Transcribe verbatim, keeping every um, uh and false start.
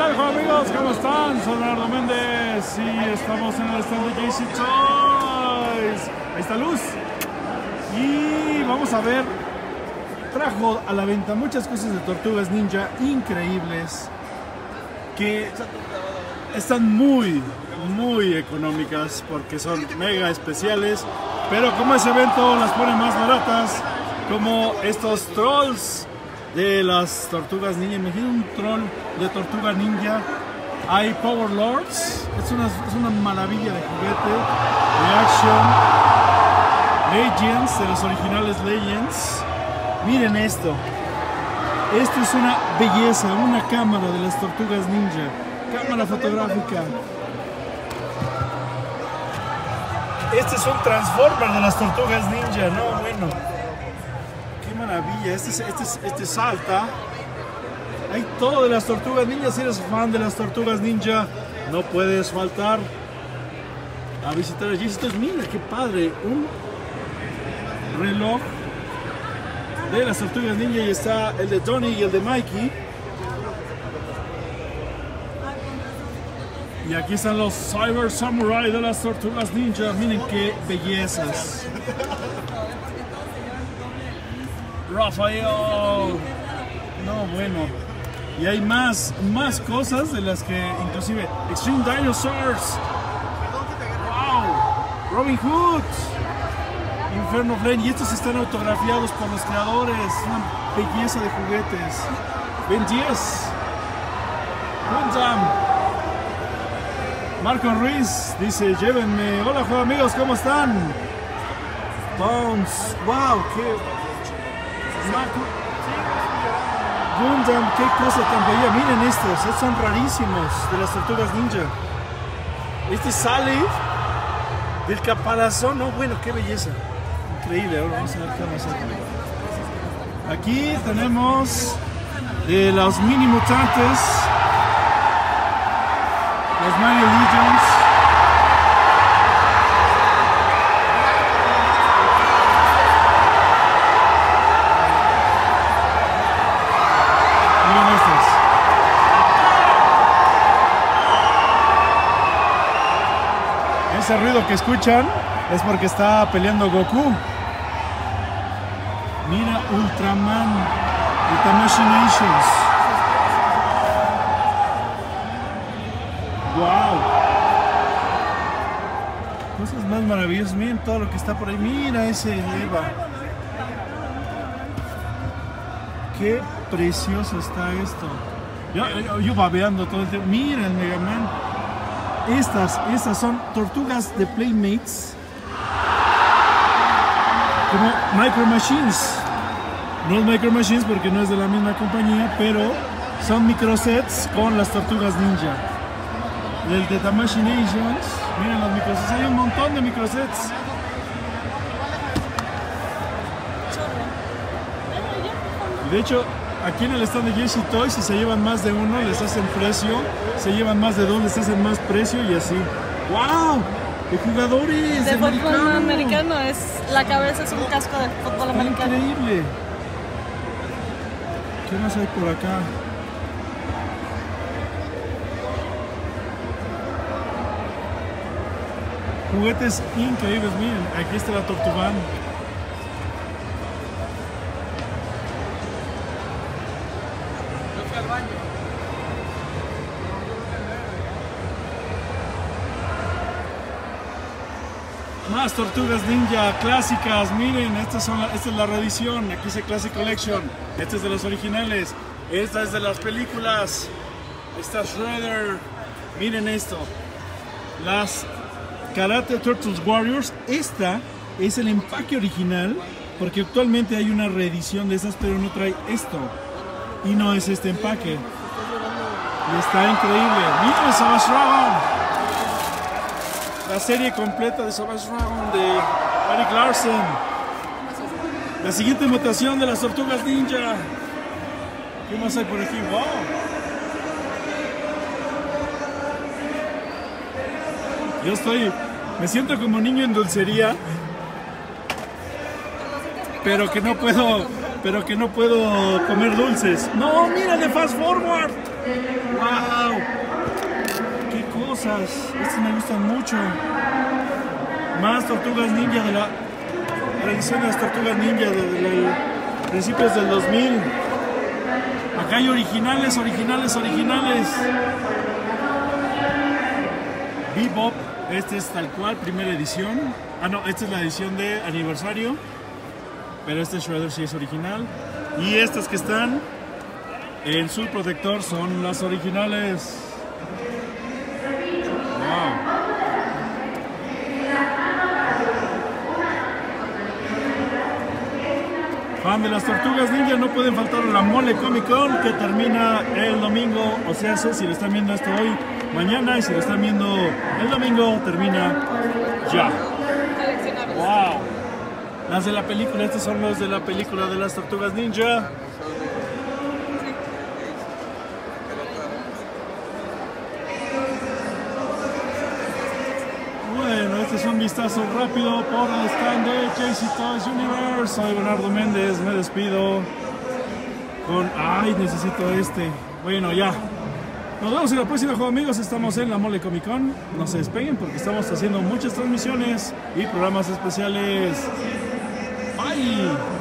tal, amigos? ¿Cómo están? Soy Leonardo Méndez y estamos en el stand de J C Toys. Ahí está Luz. Y vamos a ver, trajo a la venta muchas cosas de Tortugas Ninja increíbles que están muy, muy económicas porque son mega especiales, pero como ese evento las pone más baratas, como estos trolls de las Tortugas Ninja. Imagina un troll de Tortuga Ninja. Hay Power Lords, es una, es una maravilla de juguete. Reaction Legends, de los originales Legends. Miren esto, esto es una belleza, una cámara de las Tortugas Ninja, cámara fotográfica. Este es un Transformer de las Tortugas Ninja, no, bueno. Qué maravilla, este, este, este salta. Hay todo de las Tortugas Ninja. Si eres fan de las Tortugas Ninja, no puedes faltar a visitar allí. Entonces, mira qué padre, un reloj de las Tortugas Ninja, y está el de Tony y el de Mikey. Y aquí están los Cyber Samurai de las Tortugas Ninja. Miren qué bellezas. Rafael, no, bueno, y hay más, más cosas de las que inclusive Extreme Dinosaurs, wow, Robin Hood, Inferno Flame, y estos están autografiados por los creadores, una belleza de juguetes. Ben diez, Gundam. Marco Ruiz dice, llévenme. Hola, juego amigos, ¿cómo están? Bounce, wow, qué Gundam, qué cosa tan bella. Miren estos, estos son rarísimos de las Tortugas Ninja. Este sale del caparazón, no, bueno, qué belleza. Increíble. Ahora vamos a ver qué vamos a hacer. Aquí tenemos de los mini mutantes, los Mighty Legions. Ese ruido que escuchan es porque está peleando Goku. Mira, Ultraman de Tamashii Nations. Wow. Cosas más maravillosas. Miren todo lo que está por ahí. Mira ese Eva. Qué precioso está esto. Yo, yo, yo babeando todo el tiempo. Mira el Mega Man. Estas, estas son tortugas de Playmates, como Micro Machines. No es Micro Machines porque no es de la misma compañía, pero son microsets con las Tortugas Ninja. Del de Tamashii Nations, miren los microsets, hay un montón de microsets. De hecho, aquí en el stand de J C Toys, si se llevan más de uno, les hacen precio. Se llevan más de dos, les hacen más precio y así. ¡Wow! ¡De jugadores! De fútbol americano. americano. Es, la cabeza es un casco de fútbol americano. ¡Increíble! ¿Qué más hay por acá? Juguetes increíbles, miren. Aquí está la Tortugan. Más Tortugas Ninja clásicas, miren, estas son, esta es la reedición, aquí dice Classic Collection, esta es de los originales, esta es de las películas, esta Shredder, miren esto, las Karate Turtles Warriors, esta es el empaque original, porque actualmente hay una reedición de esas, pero no trae esto, y no es este empaque, y está increíble, miren Savage Dragon. La serie completa de Savage Dragon de Eric Larson. La siguiente mutación de las Tortugas Ninja. ¿Qué más hay por aquí? ¡Wow! Yo estoy... Me siento como niño en dulcería. Pero que no puedo... Pero que no puedo comer dulces. ¡No! ¡Mira de Fast Forward! ¡Wow! ¡Qué cosas! Estas me gustan mucho. Más Tortugas Ninja de la edición de las Tortugas Ninja de, de, de principios del dos mil. Acá hay originales, originales, originales. Bebop, este es tal cual, primera edición. Ah, no, esta es la edición de aniversario. Pero este Shredder sí es original. Y estas que están en su protector son las originales. Wow. Fan de las Tortugas Ninja, no pueden faltar a la Mole Comic Con que termina el domingo. O sea, si lo están viendo esto hoy, mañana, y si lo están viendo el domingo, termina ya. Wow. Las de la película, estos son los de la película de las Tortugas Ninja. Bueno, este es un vistazo rápido por el stand de J C Toys Universe. Soy Bernardo Méndez, me despido con... ¡Ay, necesito este! Bueno, ya. Nos vemos en la próxima, juego, amigos. Estamos en la Mole Comic Con. No se despeguen porque estamos haciendo muchas transmisiones y programas especiales. Bye.